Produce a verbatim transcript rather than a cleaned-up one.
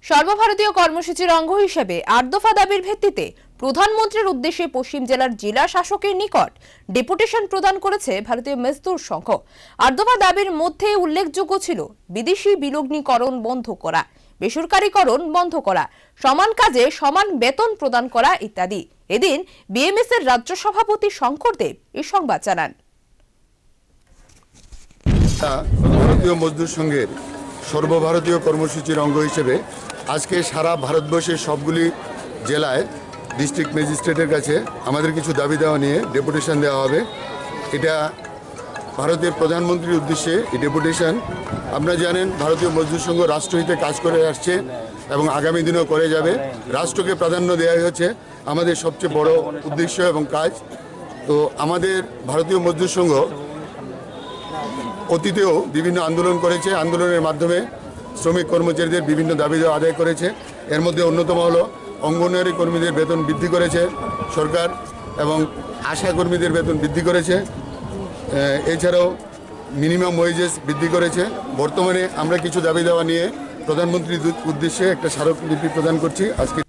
সর্বভারতীয় কর্মসূচির অঙ্গ হিসেবে আট দফা দাবির ভিত্তিতে প্রধানমন্ত্রীর উদ্দেশ্যে পশ্চিম জেলার জেলা শাসকের নিকট ডেপুটেশন প্রদান করেছে ভারতীয় মজদুর সংঘ। আট দফা দাবির মধ্যে উল্লেখযোগ্য ছিল বিদেশি বিলগ্নীকরণ বন্ধ করা, বেসরকারীকরণ বন্ধ করা, সমান কাজে সমান বেতন প্রদান করা ইত্যাদি। এদিন বিএমএস এর রাজ্য সভাপতি শঙ্কর দেব এই সংবাদ জানান। ভারতীয় মজদুর সংঘের সর্বভারতীয় কর্মসূচির অঙ্গ হিসেবে আজকে সারা ভারতবর্ষের সবগুলি জেলায় ডিস্ট্রিক্ট ম্যাজিস্ট্রেটের কাছে আমাদের কিছু দাবি দেওয়া নিয়ে ডেপুটেশন দেওয়া হবে। এটা ভারতের প্রধানমন্ত্রীর উদ্দেশ্যে এই ডেপুটেশন। আপনারা জানেন ভারতীয় মজদুর সংঘ রাষ্ট্রহিতে কাজ করে আসছে এবং আগামী দিনেও করে যাবে। রাষ্ট্রকে প্রাধান্য দেওয়াই হচ্ছে আমাদের সবচেয়ে বড় উদ্দেশ্য এবং কাজ। তো আমাদের ভারতীয় মজদুর সংঘ অতীতেও বিভিন্ন আন্দোলন করেছে, আন্দোলনের মাধ্যমে শ্রমিক কর্মচারীদের বিভিন্ন দাবি আদায় করেছে। এর মধ্যে অন্যতম হলো অঙ্গনওয়াড়ি কর্মীদের বেতন বৃদ্ধি করেছে সরকার এবং আশা কর্মীদের বেতন বৃদ্ধি করেছে। এছাড়াও মিনিমাম ওয়েজেস বৃদ্ধি করেছে। বর্তমানে আমরা কিছু দাবি দেওয়া নিয়ে প্রধানমন্ত্রীর উদ্দেশ্যে একটা স্মারকলিপি প্রদান করছি আজকে।